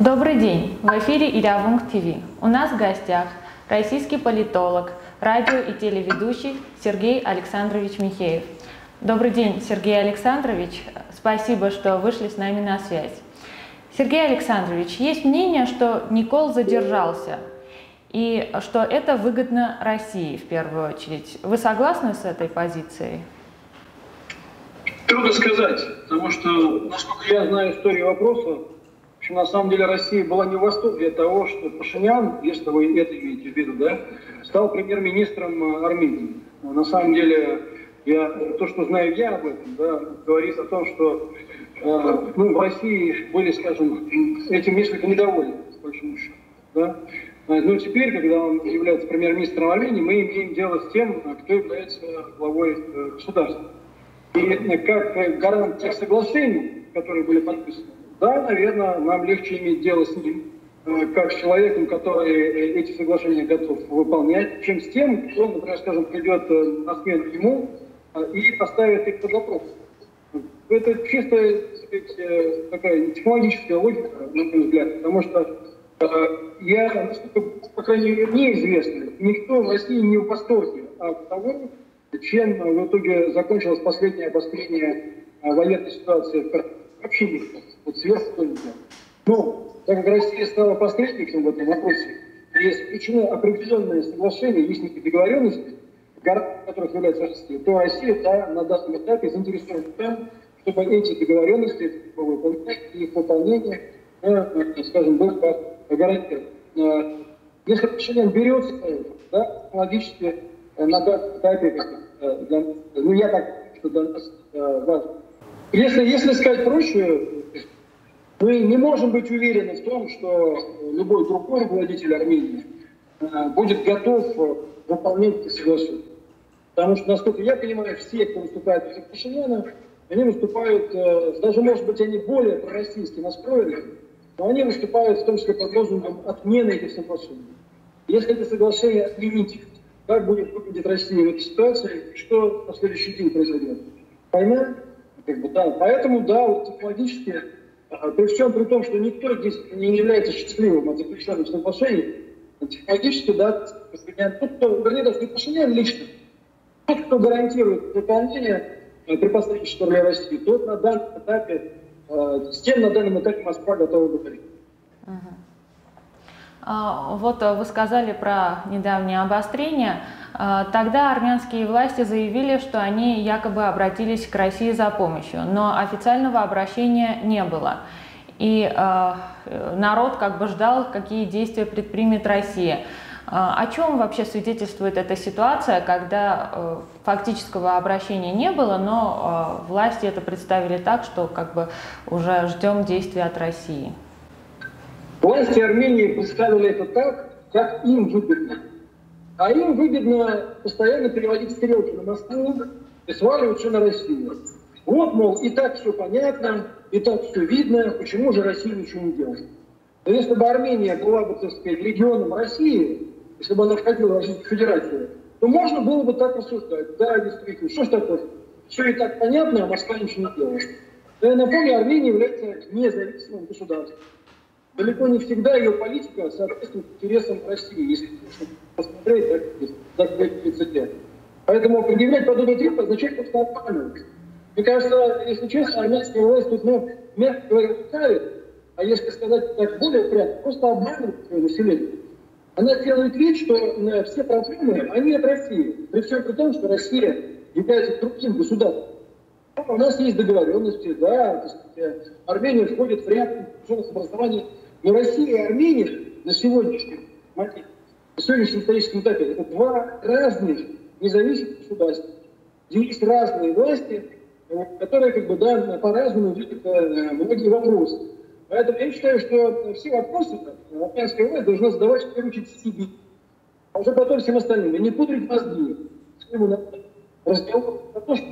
Добрый день! В эфире Илявунг ТВ. У нас в гостях российский политолог, радио и телеведущий Сергей Александрович Михеев. Добрый день, Сергей Александрович. Спасибо, что вышли с нами на связь. Сергей Александрович, есть мнение, что Никол задержался и что это выгодно России в первую очередь. Вы согласны с этой позицией? Трудно сказать, потому что, насколько я знаю историю вопроса, на самом деле Россия была не в восторге от того, что Пашинян, если вы это имеете в виду, да, стал премьер-министром Армении. На самом деле, то, что знаю я об этом, да, говорит о том, что в России были, скажем, этим несколько недовольны, по большому счету. Да. Но теперь, когда он является премьер-министром Армении, мы имеем дело с тем, кто является главой государства. И как гарант тех соглашений, которые были подписаны, да, наверное, нам легче иметь дело с ним, как с человеком, который эти соглашения готов выполнять, чем с тем, кто, например, скажем, придет на смену ему и поставит их под вопрос. Это чисто, так сказать, такая технологическая логика, на мой взгляд, потому что я, по крайней мере, мне известно, никто в России не в восторге от того, чем в итоге закончилось последнее обострение военной ситуации в Карабахе. Вообще никто. Вот сверху никто. Но, так как Россия стала посредником в этом вопросе, и заключено определенное соглашение, есть некие договоренности, гарантом которых является Россия, то Россия, да, на данном этапе заинтересована в том, чтобы эти договоренности выполнять, и их выполнение, скажем, было гарантировано. Если Пашинян берется, да, технологически на данном этапе, я так, что для нас важно. Если сказать проще, мы не можем быть уверены в том, что любой другой руководитель Армении будет готов выполнять эти соглашения. Потому что, насколько я понимаю, все, кто выступает против Пашиняна, они выступают, даже, может быть, они более пророссийски настроены, но они выступают в том числе под лозунгом отмены этих соглашений. Если это соглашение отменить, как будет выглядеть Россия в этой ситуации, что на следующий день произойдет? Война? Да. Поэтому, да, вот технологически, при всем при том, что никто здесь не является счастливым от заключенных соглашений, технологически, да, тот, кто, вернее, даже не Пашинян лично, тот, кто гарантирует выполнение при посредничестве для России, тот на данном этапе, с тем на данном этапе Москва готова говорить. Вот вы сказали про недавнее обострение. Тогда армянские власти заявили, что они якобы обратились к России за помощью, но официального обращения не было. И народ как бы ждал, какие действия предпримет Россия. О чем вообще свидетельствует эта ситуация, когда фактического обращения не было, но власти это представили так, что как бы уже ждем действий от России? Власти Армении представили это так, как им выгодно. А им выгодно постоянно переводить стрелки на Москву и сваливать все на Россию. Вот, мол, и так все понятно, и так все видно, почему же Россия ничего не делает. Но если бы Армения была бы, так сказать, регионом России, если бы она входила в Российскую Федерацию, то можно было бы так рассуждать. Да, действительно, что ж такое? Все и так понятно, а Москва ничего не делает. Но я напомню, Армения является независимым государством. Далеко не всегда ее политика соответствует интересам России, если посмотреть, так сказать, Поэтому предъявлять подобные требования означает просто обманывать. Мне кажется, если честно, армянская власть тут, мягко говоря, ставит, а если сказать так более прямо, просто обманывает свое население. Она делает вид, что все проблемы, они от России. При всем при том, что Россия является другим государством. У нас есть договоренности, да, Армения входит в ряд международных образований. Но Россия и Армения на сегодняшнем историческом этапе это два разных независимых государства. Где есть разные власти, которые как бы, да, по-разному видят многие вопросы. Поэтому я считаю, что все вопросы армянская власть должна задавать в первую очередь себе, а уже потом всем остальным. И не пудрить мозги. Разговор на то, что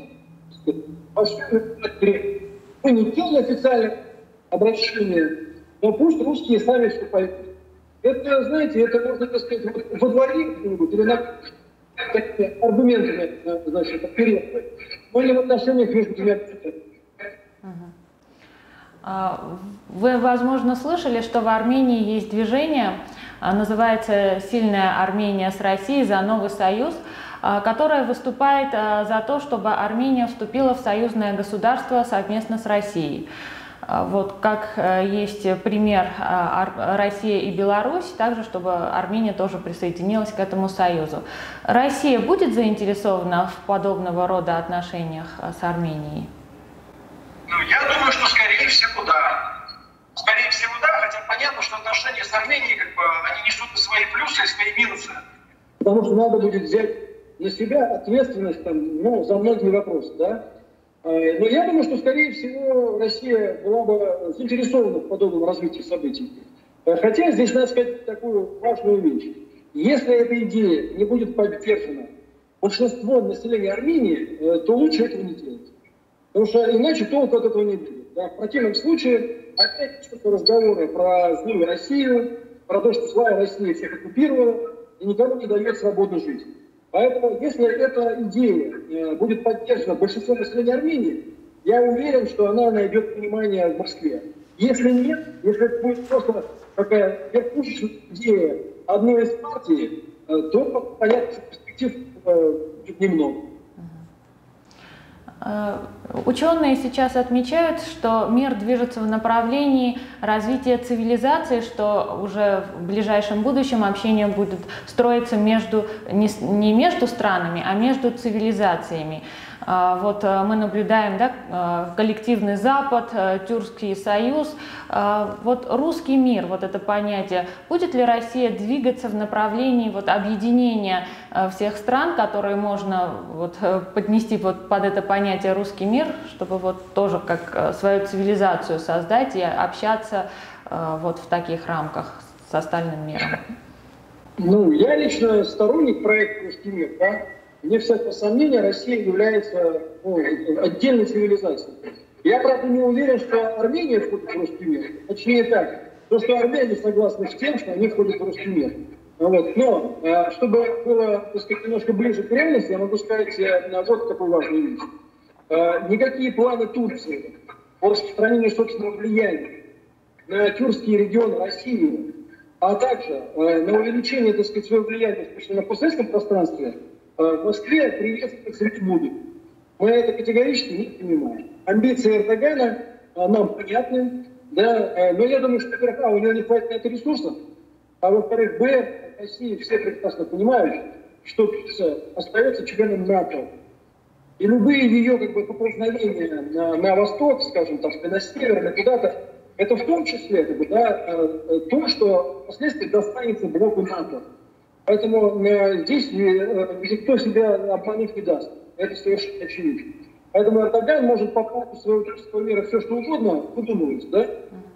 мы не делали официальное обращение, но пусть русские сами все поймут. Это, знаете, это можно, так сказать, во дворе где-нибудь или на такими аргументами, значит, оперировать, но не в отношениях между двумя. Вы, возможно, слышали, что в Армении есть движение, называется «Сильная Армения с Россией за новый союз», которое выступает за то, чтобы Армения вступила в союзное государство совместно с Россией. Вот как есть пример Россия и Беларусь, также чтобы Армения тоже присоединилась к этому союзу. Россия будет заинтересована в подобного рода отношениях с Арменией? Ну, я думаю, что скорее всего да. Скорее всего да, хотя понятно, что отношения с Арменией, они несут и свои плюсы, и свои минусы. Потому что надо будет взять на себя ответственность за многие вопросы, да. Но я думаю, что, скорее всего, Россия была бы заинтересована в подобном развитии событий. Хотя здесь надо сказать такую важную вещь. Если эта идея не будет поддержана большинством населения Армении, то лучше этого не делать. Потому что иначе толку от этого не будет. Да? В противном случае опять разговоры про злую Россию, про то, что злая Россия всех оккупировала и никому не дает свободно жить. Поэтому, если эта идея будет поддержана большинством населения Армении, я уверен, что она найдет понимание в Москве. Если нет, если это будет просто такая верхушечная идея одной из партий, то, понятно, что перспектив будет немного. Ученые сейчас отмечают, что мир движется в направлении развития цивилизации, что уже в ближайшем будущем общение будет строиться не между странами, а между цивилизациями. Вот мы наблюдаем, да, коллективный Запад, Тюркский союз. Вот русский мир, вот это понятие, будет ли Россия двигаться в направлении объединения всех стран, которые можно поднести под это понятие русский мир, чтобы тоже как свою цивилизацию создать и общаться в таких рамках с остальным миром? Ну, я лично сторонник проекта «Русский мир», да? Вне всякого сомнения, Россия является отдельной цивилизацией. Я, правда, не уверен, что Армения входит в русский мир. Точнее так, то, что армяне согласны с тем, что они входят в русский мир. Но, чтобы было, так сказать, немножко ближе к реальности, я могу сказать вот какую важную вещь. Никакие планы Турции по распространению собственного влияния на тюркские регионы России, а также на увеличение, так сказать, своего влияния на постсоветском пространстве, в Москве приветствуется не будут. Мы это категорически не понимаем. Амбиции Эрдогана нам понятны, да, но я думаю, что, во-первых, у него не хватит на это ресурсов, а во-вторых, в России все прекрасно понимают, что Турция остается членом НАТО. И любые ее поползновения на восток, скажем так, на север, на куда-то, это в том числе то, что впоследствии достанется блоку НАТО. Поэтому здесь никто себя обмануть не даст. Это совершенно очевидно. Поэтому Эрдоган может по поводу своего тюркского мира все что угодно выдумывать, да?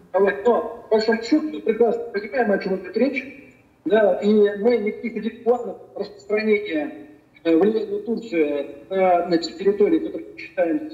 Но, по большому счету, мы прекрасно понимаем, о чем идет речь. Да? И мы никаких планов распространения влияния Турции на те территории, которые мы считаем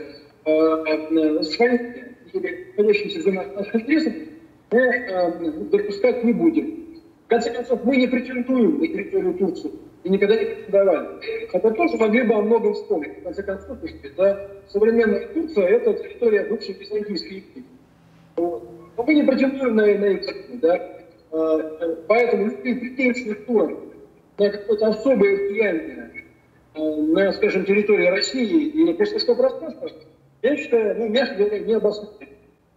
своими или находящимися за наших интересов, мы допускать не будем. В конце концов, мы не претендуем на территорию Турции и никогда не претендовали. Хотя тоже могли бы о многом вспомнить. В конце концов, да, современная Турция – это территория бывшей Византийской империи. Но мы не претендуем на их, да. Поэтому любые претензии Турции на какое-то особое влияние на, скажем, территории России и постсоветского пространства, я считаю, мягко говоря, необоснованными.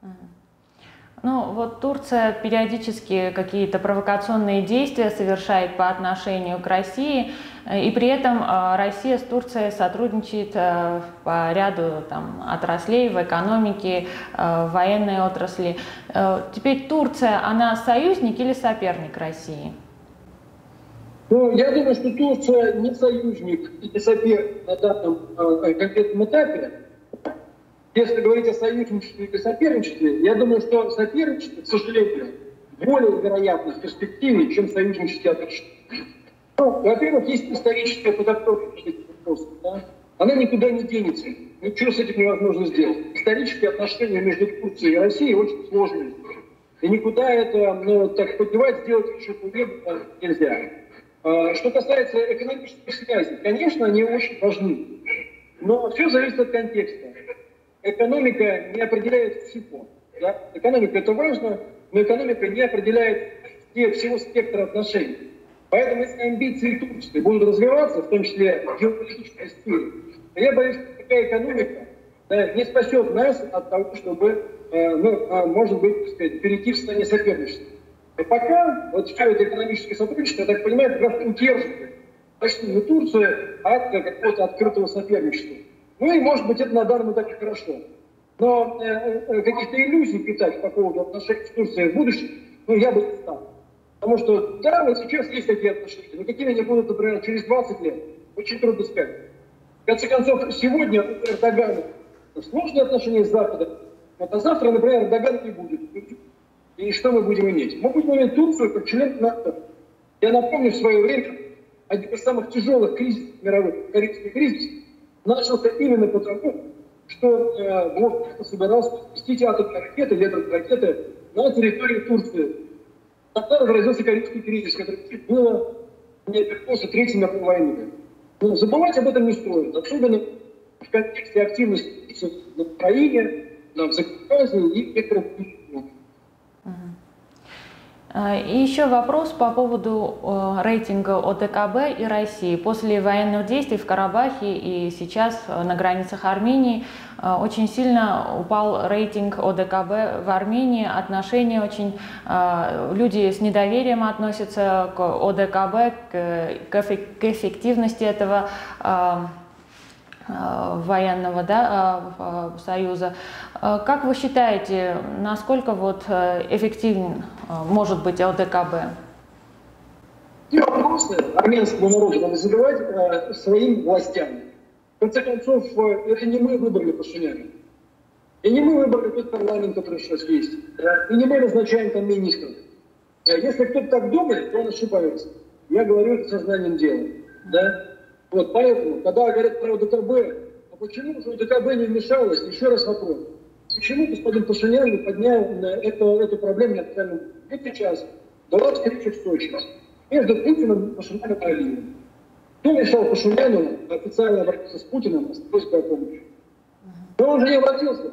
Ну, Турция периодически какие-то провокационные действия совершает по отношению к России, и при этом Россия с Турцией сотрудничает по ряду отраслей в экономике, в военной отрасли. Теперь Турция, она союзник или соперник России? Ну, я думаю, что Турция не союзник и не соперник на данном конкретном этапе. Если говорить о союзничестве или соперничестве, я думаю, что соперничество, к сожалению, более вероятно в перспективе, чем союзничество отношения. Во-первых, есть историческая подготовка к этим вопросам. Да? Она никуда не денется. Ничего с этим невозможно сделать. Исторические отношения между Турцией и Россией очень сложные. И никуда это так поддевать, сделать еще нельзя. Что касается экономических связей, конечно, они очень важны. Но все зависит от контекста. Экономика не определяет всего. Да? Экономика это важно, но экономика не определяет всего спектра отношений. Поэтому если амбиции Турции будут развиваться, в том числе в геополитической сфере, я боюсь, что такая экономика не спасет нас от того, чтобы, может быть, так сказать, перейти в состояние соперничества. И пока вот все это экономическое сотрудничество, я так понимаю, как раз удерживает почти Турцию от какого-то открытого соперничества. Ну и, может быть, это на данном этапе хорошо. Но каких-то иллюзий питать по поводу отношений с Турцией в будущем, я бы не стал. Потому что, да, вот сейчас есть такие отношения, но какими они будут, например, через 20 лет, очень трудно сказать. В конце концов, сегодня у Эрдогана сложные отношения с Западом, а завтра, например, Эрдогана не будет. И что мы будем иметь? Мы будем иметь Турцию как член НАТО. Я напомню, в свое время один из самых тяжелых кризисов мировых, Карибский кризис, начался именно потому, что блок собирался запустить атомные ракеты, ядерные ракеты на территории Турции. Тогда разразился Карибский кризис, который было не после Третьей мировой войны. Но забывать об этом не стоит, особенно в контексте активности на Украине, в Закавказье и некоторых других. И еще вопрос по поводу рейтинга ОДКБ и России. После военных действий в Карабахе и сейчас на границах Армении очень сильно упал рейтинг ОДКБ в Армении. Отношения очень... Люди с недоверием относятся к ОДКБ, к эффективности этого военного, да, союза. Как вы считаете, насколько вот эффективен может быть ОДКБ? Вопросы армянскому народу надо задавать своим властям. В конце концов, это не мы выбрали Пашиняна. И не мы выбрали тот парламент, который сейчас есть. И не мы назначаем там министров. Если кто-то так думает, то он ошибается. Я говорю это сознанием дела. Да? Вот, поэтому, когда говорят про ОДКБ, а почему же ОДКБ не вмешалось? Еще раз вопрос. Почему господин Пашинян не поднял эту проблему на официальном уровне? Вот сейчас была встреча в Сочи между Путиным и Пашиняном и Алиевым. Кто мешал Пашиняну официально обратиться с Путиным с просьбой о помощи? Но он же не обратился.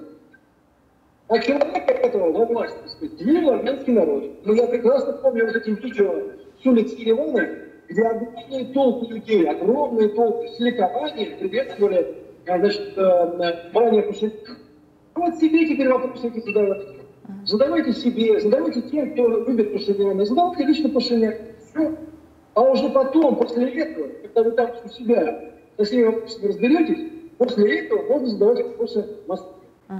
А человек этого во власти, так сказать, делил армянский народ. Но я прекрасно помню вот эти видео с улиц Еревана, где огромные толпы людей, огромные толпы с ликованием приветствовали, значит, брание Пашиняна. Вот себе теперь вопросы эти задавайте. Задавайте себе, задавайте тем, кто любит Пашиняна, задавайте лично Пашиняна. Все. А уже потом, после этого, когда вы там у себя со всеми вопросами разберетесь, после этого можно задавать вопросы в Москве.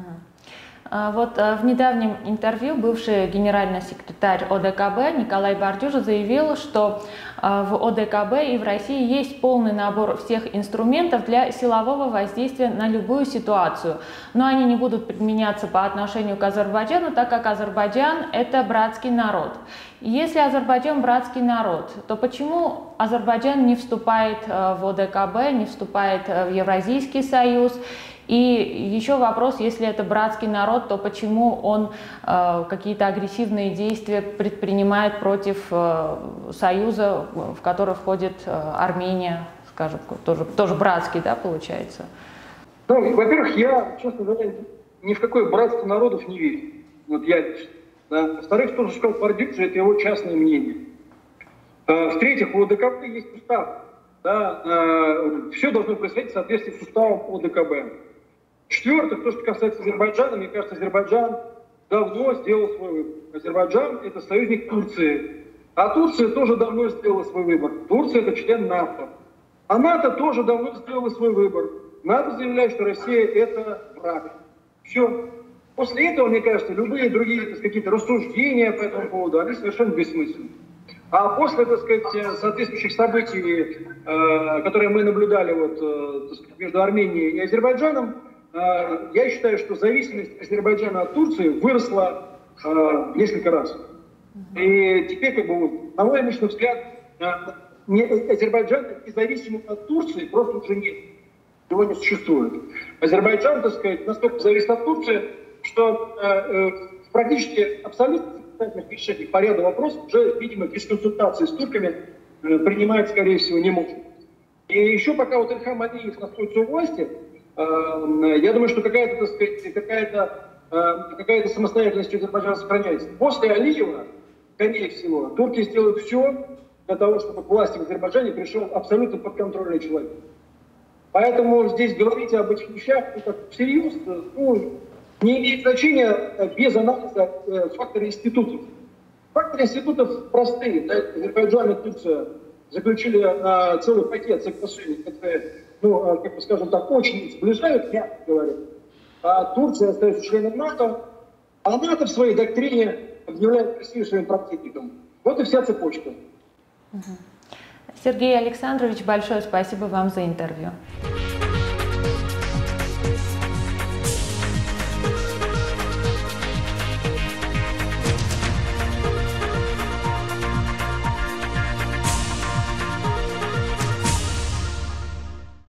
Вот в недавнем интервью бывший генеральный секретарь ОДКБ Николай Бардюжа заявил, что в ОДКБ и в России есть полный набор всех инструментов для силового воздействия на любую ситуацию, но они не будут применяться по отношению к Азербайджану, так как Азербайджан – это братский народ. Если Азербайджан братский народ, то почему Азербайджан не вступает в ОДКБ, не вступает в Евразийский союз? И еще вопрос, если это братский народ, то почему он какие-то агрессивные действия предпринимает против союза, в который входит Армения, скажем, тоже братский, да, получается? Ну, во-первых, я, честно говоря, ни в какой братство народов не верю. Вот я лично. Да. Во-вторых, то, что сказал Бардюжа, это его частное мнение. В-третьих, у ОДКБ есть устав. Да, все должно происходить в соответствии с уставом ОДКБ. В-четвертых, то, что касается Азербайджана, мне кажется, Азербайджан давно сделал свой выбор. Азербайджан – это союзник Турции. А Турция тоже давно сделала свой выбор. Турция – это член НАТО. А НАТО тоже давно сделала свой выбор. НАТО заявляет, что Россия – это враг. Все. После этого, мне кажется, любые другие, какие-то рассуждения по этому поводу, они совершенно бессмысленны. А после, так сказать, соответствующих событий, которые мы наблюдали вот, так сказать, между Арменией и Азербайджаном, я считаю, что зависимость Азербайджана от Турции выросла несколько раз. И теперь, как бы, на мой личный взгляд, Азербайджан независимым от Турции просто уже нет. Его не существует. Азербайджан, так сказать, настолько зависит от Турции, что практически абсолютно решение по ряду вопросов уже, видимо, без консультации с турками принимать, скорее всего, не может. И еще пока вот Ильхам Алиев находится у власти, я думаю, что какая-то, так сказать, какая-то какая-то самостоятельность Азербайджана сохраняется. После Алиева, скорее всего, турки сделают все для того, чтобы к власти в Азербайджане пришел абсолютно подконтрольный человек. Поэтому здесь говорить об этих вещах всерьез не имеет значения без анализа факторов институтов. Факторы институтов простые. Да? Азербайджан и Турция заключили целый пакет соглашений, которые, как бы скажем так, очень сближают, мягко говоря. А Турция остается членом НАТО, а НАТО в своей доктрине объявляет Россию своим противником. Вот и вся цепочка. Сергей Александрович, большое спасибо вам за интервью.